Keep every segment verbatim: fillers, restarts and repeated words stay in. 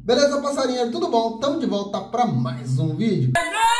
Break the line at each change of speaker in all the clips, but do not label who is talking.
Beleza, passarinheiro? Tudo bom? Estamos de volta para mais um vídeo.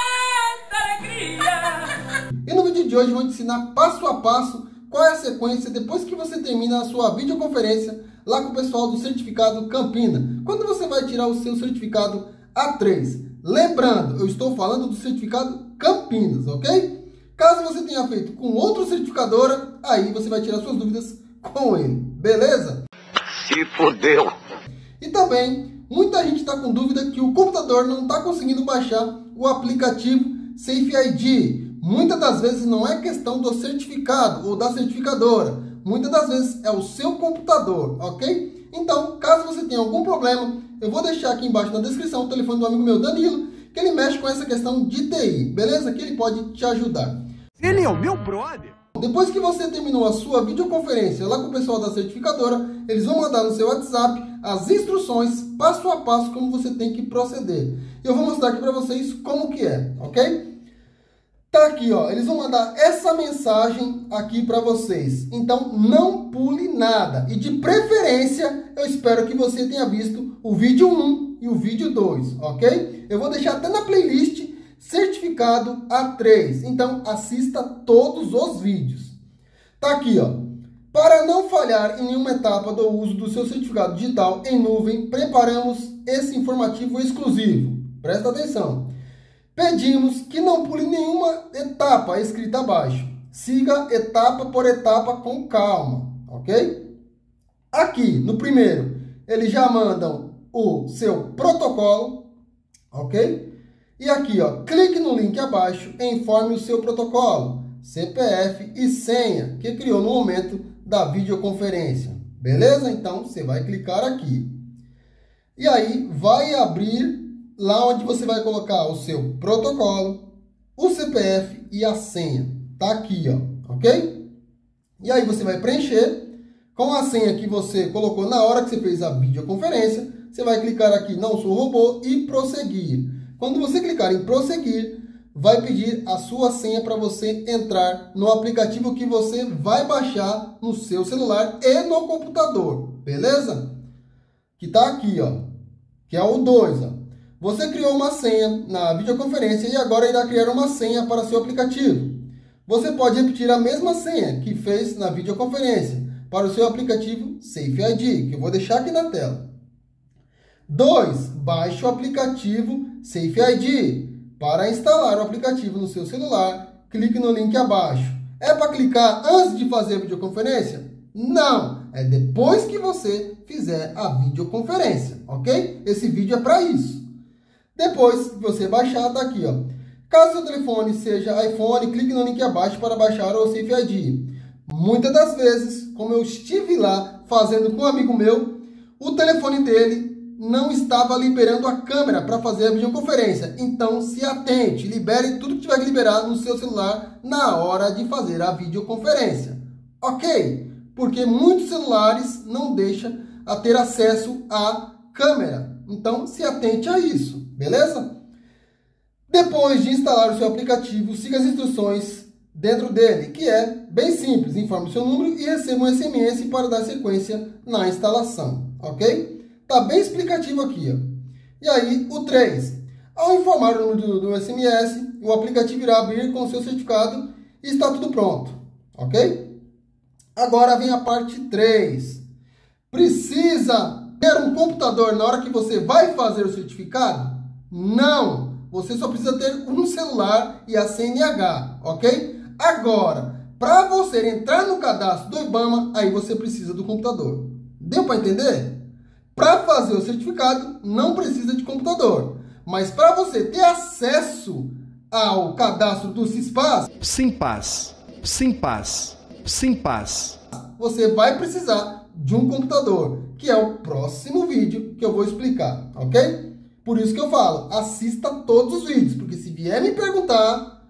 E no vídeo de hoje eu vou te ensinar passo a passo qual é a sequência depois que você termina a sua videoconferência lá com o pessoal do certificado Campina. Quando você vai tirar o seu certificado A três. Lembrando, eu estou falando do certificado Campinas, ok? Caso você tenha feito com outra certificadora, aí você vai tirar suas dúvidas com ele, beleza?
Se fodeu!
E também, muita gente está com dúvida que o computador não está conseguindo baixar o aplicativo Safe I D. Muitas das vezes não é questão do certificado ou da certificadora. Muitas das vezes é o seu computador, ok? Então, caso você tenha algum problema, eu vou deixar aqui embaixo na descrição o telefone do amigo meu Danilo, que ele mexe com essa questão de T I, beleza? Que ele pode te ajudar.
Ele é o meu brother.
Depois que você terminou a sua videoconferência lá com o pessoal da certificadora, eles vão mandar no seu WhatsApp as instruções passo a passo como você tem que proceder. E eu vou mostrar aqui para vocês como que é, ok? Tá aqui, ó, eles vão mandar essa mensagem aqui para vocês. Então não pule nada. E de preferência, eu espero que você tenha visto o vídeo um e o vídeo dois, ok? Eu vou deixar até na playlist certificado A três. Então assista todos os vídeos. Tá aqui, ó. Para não falhar em nenhuma etapa do uso do seu certificado digital em nuvem, preparamos esse informativo exclusivo. Presta atenção. Pedimos que não pule nenhuma etapa escrita abaixo. Siga etapa por etapa com calma, ok? Aqui, no primeiro, eles já mandam o seu protocolo, ok? E aqui, ó, clique no link abaixo e informe o seu protocolo, C P F e senha que criou no momento da videoconferência. Beleza? Então, você vai clicar aqui. E aí, vai abrir lá onde você vai colocar o seu protocolo, o C P F e a senha. Tá aqui, ó, ok? E aí você vai preencher com a senha que você colocou na hora que você fez a videoconferência. Você vai clicar aqui, não sou robô, e prosseguir. Quando você clicar em prosseguir, vai pedir a sua senha para você entrar no aplicativo que você vai baixar no seu celular e no computador, beleza? Que tá aqui, ó, que é o dois, ó. Você criou uma senha na videoconferência e agora irá criar uma senha para seu aplicativo. Você pode repetir a mesma senha que fez na videoconferência para o seu aplicativo Safe I D, que eu vou deixar aqui na tela. dois. Baixe o aplicativo Safe I D. Para instalar o aplicativo no seu celular, clique no link abaixo. É para clicar antes de fazer a videoconferência? Não, é depois que você fizer a videoconferência, ok? Esse vídeo é para isso. Depois que você baixar, tá aqui, ó. Caso seu telefone seja iPhone, clique no link abaixo para baixar o Safe I D. Muitas das vezes, como eu estive lá fazendo com um amigo meu, o telefone dele não estava liberando a câmera para fazer a videoconferência. Então, se atente, libere tudo que tiver que liberar no seu celular na hora de fazer a videoconferência. Ok? Porque muitos celulares não deixam a ter acesso à câmera. Então, se atente a isso, beleza? Depois de instalar o seu aplicativo, siga as instruções dentro dele, que é bem simples. Informe o seu número e receba um S M S para dar sequência na instalação, ok? Tá bem explicativo aqui, ó. E aí, o três. Ao informar o número do, do S M S, o aplicativo irá abrir com o seu certificado e está tudo pronto, ok? Agora vem a parte três. Precisa ter um computador na hora que você vai fazer o certificado? Não! Você só precisa ter um celular e a C N H, ok? Agora, para você entrar no cadastro do IBAMA, aí você precisa do computador. Deu para entender? Para fazer o certificado, não precisa de computador. Mas para você ter acesso ao cadastro do CISPAS,
Sem paz, sem paz, sem paz,
você vai precisar de um computador, que é o próximo vídeo que eu vou explicar, ok? Por isso que eu falo, assista todos os vídeos, porque se vier me perguntar...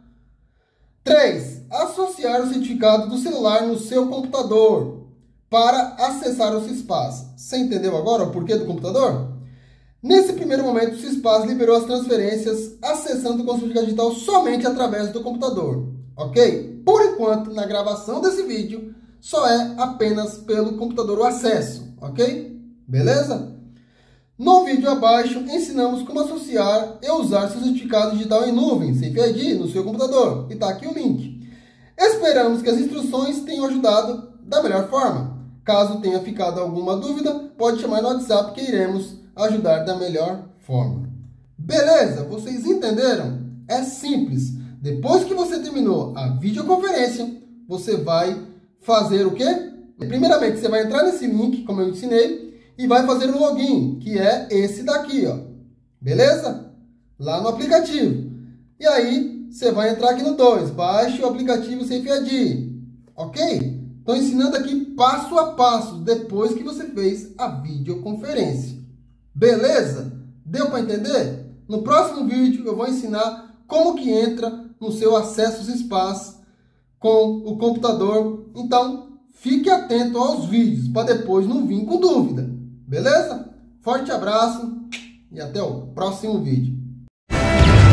três. Associar o certificado do celular no seu computador para acessar o CISPAS. Você entendeu agora o porquê do computador? Nesse primeiro momento, o CISPAS liberou as transferências acessando o certificado digital somente através do computador, ok? Por enquanto, na gravação desse vídeo, só é apenas pelo computador o acesso, ok? Beleza? No vídeo abaixo, ensinamos como associar e usar seu certificado digital em nuvem, Safe I D, no seu computador. E está aqui o link. Esperamos que as instruções tenham ajudado da melhor forma. Caso tenha ficado alguma dúvida, pode chamar no WhatsApp que iremos ajudar da melhor forma. Beleza? Vocês entenderam? É simples. Depois que você terminou a videoconferência, você vai fazer o quê? Primeiramente, você vai entrar nesse link, como eu ensinei, e vai fazer o login, que é esse daqui, ó. Beleza? Lá no aplicativo. E aí, você vai entrar aqui no dois. Baixe o aplicativo Safe I D. Ok? Estou ensinando aqui passo a passo, depois que você fez a videoconferência. Beleza? Deu para entender? No próximo vídeo, eu vou ensinar como que entra no seu Acessos Spas com o computador. Então, fique atento aos vídeos, para depois não vir com dúvida. Beleza? Forte abraço e até o próximo vídeo.